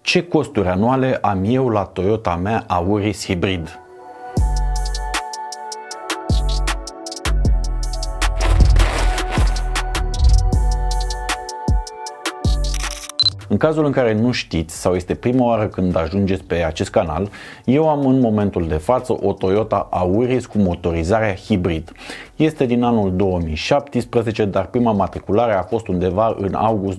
Ce costuri anuale am eu la Toyota mea Auris hibrid? În cazul în care nu știți sau este prima oară când ajungeți pe acest canal, eu am în momentul de față o Toyota Auris cu motorizarea hibrid. Este din anul 2017, dar prima matriculare a fost undeva în august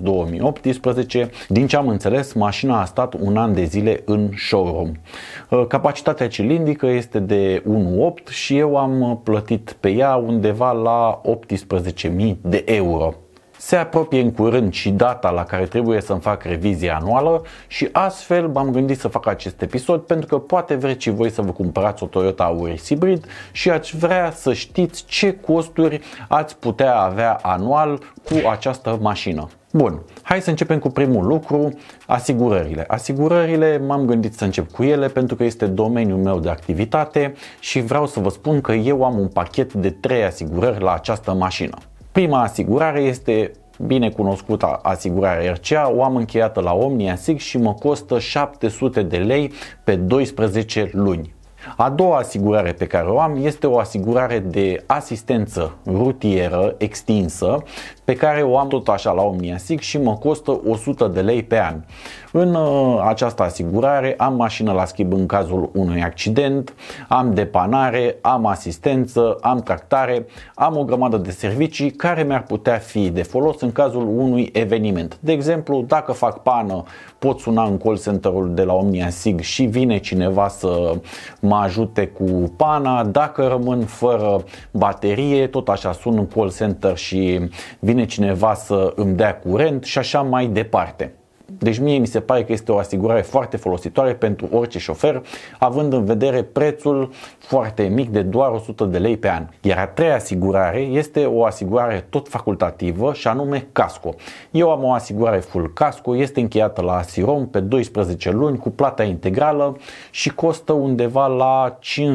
2018. Din ce am înțeles, mașina a stat un an de zile în showroom. Capacitatea cilindrică este de 1.8 și eu am plătit pe ea undeva la 18.000 de euro. Se apropie în curând și data la care trebuie să-mi fac revizia anuală și astfel m-am gândit să fac acest episod pentru că poate vreți și voi să vă cumpărați o Toyota Auris hibrid și ați vrea să știți ce costuri ați putea avea anual cu această mașină. Bun, hai să începem cu primul lucru, asigurările. Asigurările m-am gândit să încep cu ele pentru că este domeniul meu de activitate și vreau să vă spun că eu am un pachet de 3 asigurări la această mașină. Prima asigurare este binecunoscuta asigurare RCA, o am încheiată la OmniAsig și mă costă 700 de lei pe 12 luni. A doua asigurare pe care o am este o asigurare de asistență rutieră extinsă pe care o am tot așa la OmniAsig și mă costă 100 de lei pe an. În această asigurare am mașină la schimb în cazul unui accident, am depanare, am asistență, am tractare, am o grămadă de servicii care mi-ar putea fi de folos în cazul unui eveniment. De exemplu, dacă fac pană, pot suna în call center-ul de la OmniAsig și vine cineva să mă ajute cu pana. Dacă rămân fără baterie, tot așa sun în call center și vine cineva să îmi dea curent și așa mai departe. Deci mie mi se pare că este o asigurare foarte folositoare pentru orice șofer, având în vedere prețul foarte mic de doar 100 de lei pe an. Iar a treia asigurare este o asigurare tot facultativă și anume Casco. Eu am o asigurare full Casco, este încheiată la Asirom pe 12 luni cu plata integrală și costă undeva la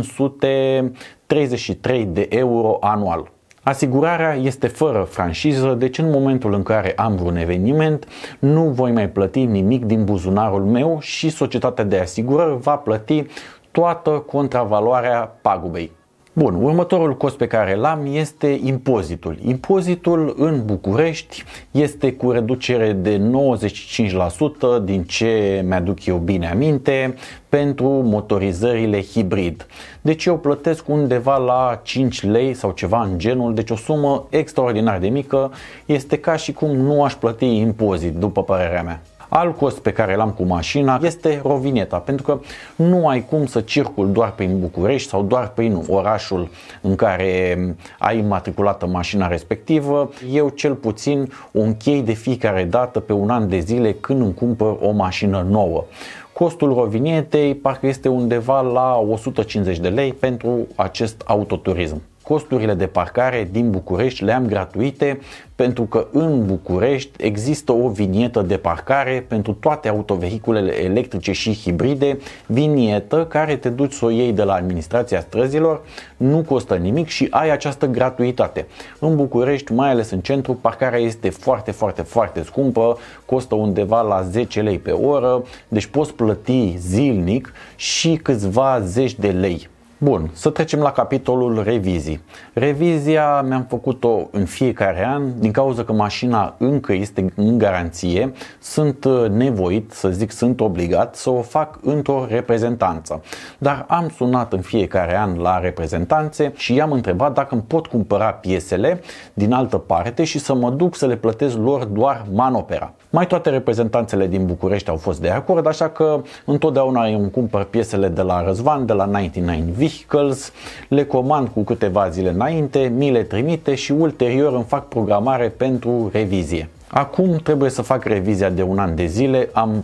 533 de euro anual. Asigurarea este fără franciză, deci în momentul în care am vreun eveniment, nu voi mai plăti nimic din buzunarul meu și societatea de asigurări va plăti toată contravaloarea pagubei. Bun, următorul cost pe care l-am este impozitul. Impozitul în București este cu reducere de 95% din ce mi-aduc eu bine aminte pentru motorizările hibrid. Deci eu plătesc undeva la 5 lei sau ceva în genul, deci o sumă extraordinar de mică, este ca și cum nu aș plăti impozit, după părerea mea. Alt cost pe care l-am cu mașina este rovineta, pentru că nu ai cum să circul doar prin București sau doar prin orașul în care ai matriculată mașina respectivă. Eu cel puțin o închei de fiecare dată pe un an de zile când îmi cumpăr o mașină nouă. Costul rovinetei parcă este undeva la 150 de lei pentru acest autoturism. Costurile de parcare din București le-am gratuite pentru că în București există o vinietă de parcare pentru toate autovehiculele electrice și hibride, vinietă care te duci să o iei de la administrația străzilor, nu costă nimic și ai această gratuitate. În București, mai ales în centru, parcarea este foarte scumpă, costă undeva la 10 lei pe oră, deci poți plăti zilnic și câțiva zeci de lei. Bun, să trecem la capitolul revizii. Revizia mi-am făcut-o în fiecare an, din cauza că mașina încă este în garanție, sunt nevoit, să zic, sunt obligat să o fac într-o reprezentanță. Dar am sunat în fiecare an la reprezentanțe și i-am întrebat dacă îmi pot cumpăra piesele din altă parte și să mă duc să le plătesc lor doar manopera. Mai toate reprezentanțele din București au fost de acord, așa că întotdeauna îmi cumpăr piesele de la Răzvan, de la 99 Vehicles, le comand cu câteva zile înainte, mi le trimite și ulterior îmi fac programare pentru revizie. Acum trebuie să fac revizia de un an de zile, am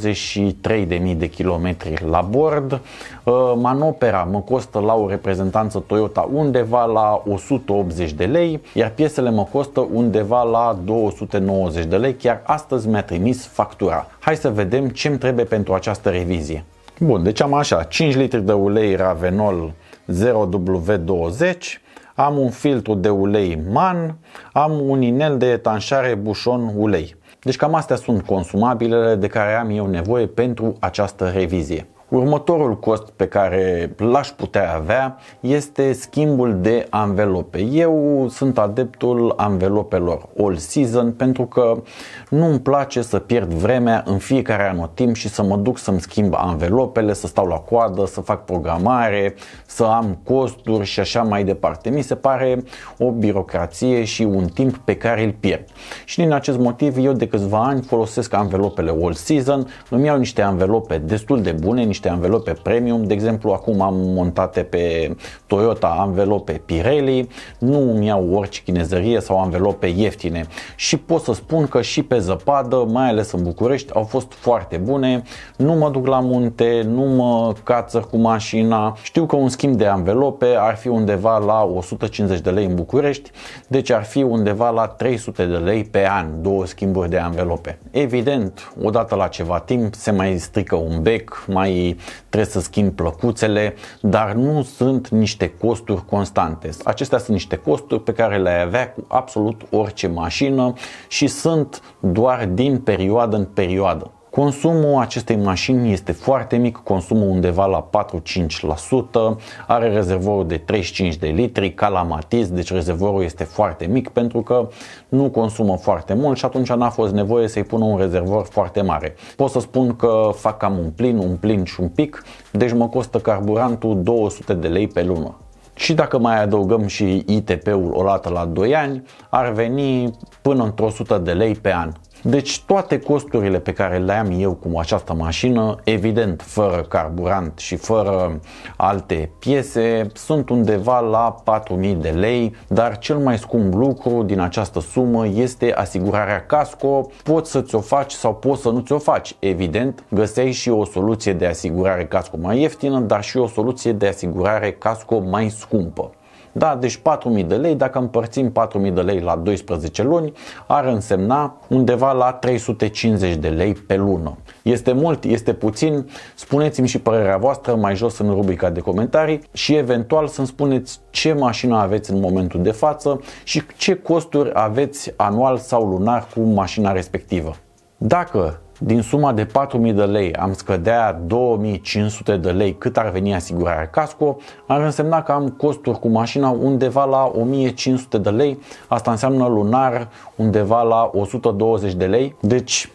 43.000 de kilometri la bord, manopera mă costă la o reprezentanță Toyota undeva la 180 de lei, iar piesele mă costă undeva la 290 de lei, chiar astăzi mi-a trimis factura. Hai să vedem ce îmi trebuie pentru această revizie. Bun, deci am așa, 5 litri de ulei Ravenol 0W20, am un filtru de ulei MAN, am un inel de etanșare Bușon ulei. Deci cam astea sunt consumabilele de care am eu nevoie pentru această revizie. Următorul cost pe care l-aș putea avea este schimbul de anvelope. Eu sunt adeptul anvelopelor all season pentru că nu îmi place să pierd vremea în fiecare anotimp și să mă duc să-mi schimb anvelopele, să stau la coadă, să fac programare, să am costuri și așa mai departe. Mi se pare o birocrație și un timp pe care îl pierd. Și din acest motiv eu de câțiva ani folosesc anvelopele all season, îmi iau niște anvelope destul de bune, niște anvelope premium, de exemplu acum am montate pe Toyota anvelope Pirelli, nu îmi iau orice chinezărie sau anvelope ieftine și pot să spun că și pe zăpadă, mai ales în București, au fost foarte bune, nu mă duc la munte, nu mă cațăr cu mașina, știu că un schimb de anvelope ar fi undeva la 150 de lei în București, deci ar fi undeva la 300 de lei pe an, două schimburi de anvelope. Evident, odată la ceva timp se mai strică un bec, mai trebuie să schimb plăcuțele, dar nu sunt niște costuri constante. Acestea sunt niște costuri pe care le-ai avea cu absolut orice mașină și sunt doar din perioadă în perioadă. Consumul acestei mașini este foarte mic, consumul undeva la 4-5%, are rezervorul de 35 de litri, ca la Matiz, deci rezervorul este foarte mic pentru că nu consumă foarte mult și atunci n-a fost nevoie să-i pună un rezervor foarte mare. Pot să spun că fac cam un plin și un pic, deci mă costă carburantul 200 de lei pe lună. Și dacă mai adăugăm și ITP-ul o dată la 2 ani, ar veni până într-o 100 de lei pe an. Deci toate costurile pe care le am eu cu această mașină, evident fără carburant și fără alte piese, sunt undeva la 4.000 de lei, dar cel mai scump lucru din această sumă este asigurarea casco. Poți să ți-o faci sau poți să nu ți-o faci. Evident, găseai și o soluție de asigurare casco mai ieftină, dar și o soluție de asigurare casco mai scumpă. Da, deci 4.000 de lei, dacă împărțim 4.000 de lei la 12 luni, ar însemna undeva la 350 de lei pe lună. Este mult, este puțin? Spuneți-mi și părerea voastră mai jos în rubrica de comentarii și eventual să-mi spuneți ce mașină aveți în momentul de față și ce costuri aveți anual sau lunar cu mașina respectivă. Dacă din suma de 4.000 de lei am scădea 2.500 de lei cât ar veni asigurarea casco, ar însemna că am costuri cu mașina undeva la 1.500 de lei, asta înseamnă lunar undeva la 120 de lei, deci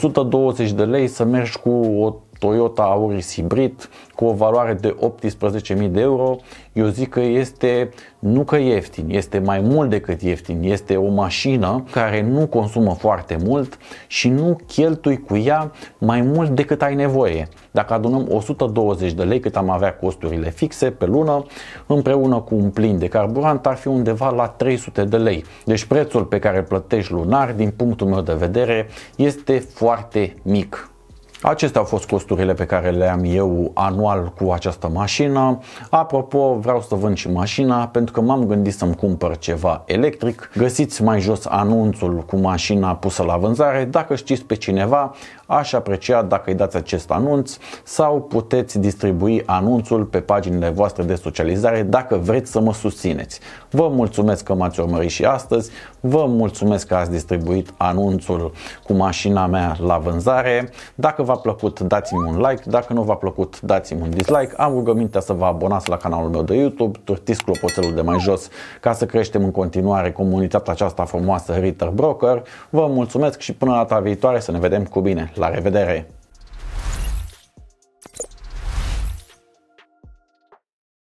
120 de lei să mergi cu o Toyota Auris hibrid cu o valoare de 18.000 de euro, eu zic că este, nu că ieftin, este mai mult decât ieftin, este o mașină care nu consumă foarte mult și nu cheltui cu ea mai mult decât ai nevoie. Dacă adunăm 120 de lei cât am avea costurile fixe pe lună, împreună cu un plin de carburant ar fi undeva la 300 de lei. Deci prețul pe care îl plătești lunar, din punctul meu de vedere, este foarte mic. Acestea au fost costurile pe care le am eu anual cu această mașină. Apropo, vreau să vând și mașina pentru că m-am gândit să-mi cumpăr ceva electric. Găsiți mai jos anunțul cu mașina pusă la vânzare. Dacă știți pe cineva, aș aprecia dacă îi dați acest anunț sau puteți distribui anunțul pe paginile voastre de socializare dacă vreți să mă susțineți. Vă mulțumesc că m-ați urmărit și astăzi. Vă mulțumesc că ați distribuit anunțul cu mașina mea la vânzare. Dacă v-a plăcut, dați-mi un like, dacă nu v-a plăcut, dați-mi un dislike. Am rugămintea să vă abonați la canalul meu de YouTube, turtiți clopoțelul de mai jos ca să creștem în continuare comunitatea aceasta frumoasă Ritter Broker. Vă mulțumesc și până data viitoare să ne vedem cu bine. La revedere!